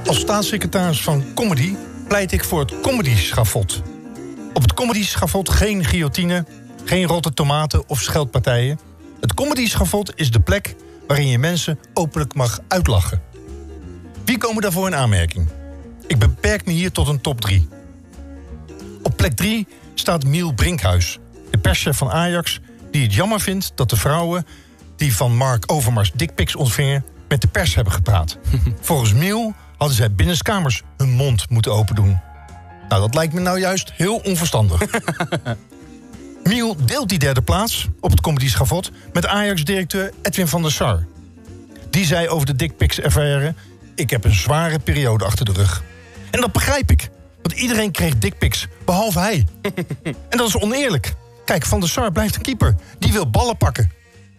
Als staatssecretaris van Comedy pleit ik voor het comedy-schavot. Op het comedy-schavot geen guillotine, geen rotte tomaten of scheldpartijen. Het comedy-schavot is de plek waarin je mensen openlijk mag uitlachen. Wie komen daarvoor in aanmerking? Ik beperk me hier tot een top 3. Op plek 3 staat Miel Brinkhuis, de perschef van Ajax, die het jammer vindt dat de vrouwen die van Mark Overmars dickpics ontvingen met de pers hebben gepraat. Volgens Miel hadden zij binnenskamers hun mond moeten opendoen. Nou, dat lijkt me nou juist heel onverstandig. Miel deelt die derde plaats op het comedy-schavot met Ajax-directeur Edwin van der Sar. Die zei over de dickpics-affaire: ik heb een zware periode achter de rug. En dat begrijp ik, want iedereen kreeg dickpics, behalve hij. En dat is oneerlijk. Kijk, Van der Sar blijft een keeper. Die wil ballen pakken.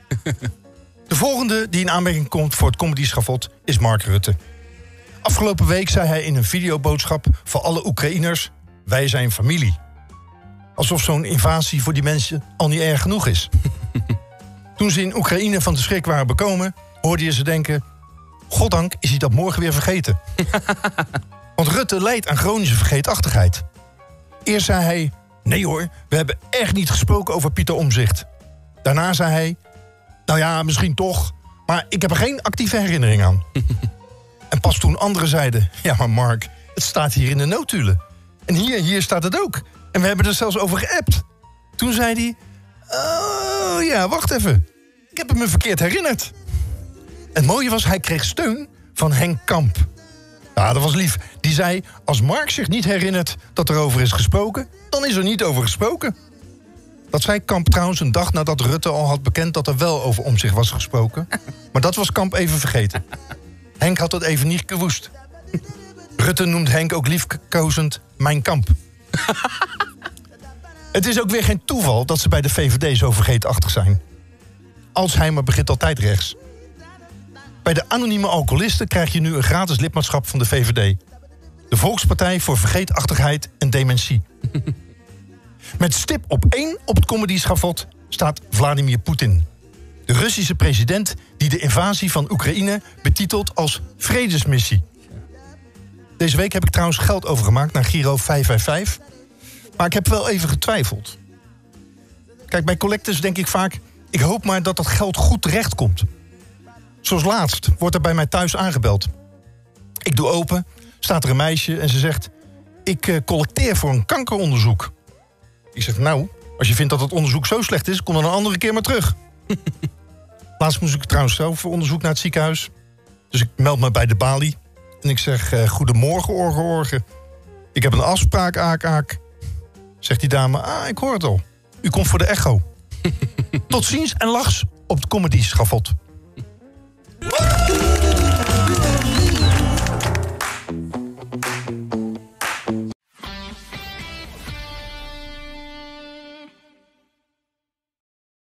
De volgende die in aanmerking komt voor het comedy-schavot is Mark Rutte. Afgelopen week zei hij in een videoboodschap voor alle Oekraïners: wij zijn familie. Alsof zo'n invasie voor die mensen al niet erg genoeg is. Toen ze in Oekraïne van de schrik waren bekomen, hoorde je ze denken: goddank is hij dat morgen weer vergeten. Want Rutte lijdt aan chronische vergeetachtigheid. Eerst zei hij: nee hoor, we hebben echt niet gesproken over Pieter Omtzigt. Daarna zei hij: nou ja, misschien toch, maar ik heb er geen actieve herinnering aan. En pas toen anderen zeiden: ja, maar Mark, het staat hier in de notulen. En hier staat het ook. En we hebben er zelfs over geappt. Toen zei hij: oh ja, wacht even. Ik heb het me verkeerd herinnerd. Het mooie was, hij kreeg steun van Henk Kamp. Ja, dat was lief. Die zei: als Mark zich niet herinnert dat er over is gesproken, dan is er niet over gesproken. Dat zei Kamp trouwens een dag nadat Rutte al had bekend dat er wel over Omtzigt was gesproken. Maar dat was Kamp even vergeten. Henk had het even niet gewoest. Rutte noemt Henk ook liefkozend mijn Kamp. Het is ook weer geen toeval dat ze bij de VVD zo vergeetachtig zijn. Alzheimer begint altijd rechts. Bij de anonieme alcoholisten krijg je nu een gratis lidmaatschap van de VVD. De Volkspartij voor Vergeetachtigheid en Dementie. Met stip op 1 op het comedy-schavot staat Vladimir Poetin. De Russische president die de invasie van Oekraïne betitelt als vredesmissie. Deze week heb ik trouwens geld overgemaakt naar Giro 555. Maar ik heb wel even getwijfeld. Kijk, bij collectors denk ik vaak: ik hoop maar dat dat geld goed terechtkomt. Zoals laatst wordt er bij mij thuis aangebeld. Ik doe open, staat er een meisje en ze zegt: ik collecteer voor een kankeronderzoek. Ik zeg: nou, als je vindt dat het onderzoek zo slecht is, kom dan een andere keer maar terug. Laatst moest ik trouwens zelf voor onderzoek naar het ziekenhuis. Dus ik meld me bij de balie. En ik zeg: goedemorgen, orge. Ik heb een afspraak, aak. Zegt die dame: ik hoor het al. U komt voor de echo. Tot ziens en lachs op het comedy-schavot.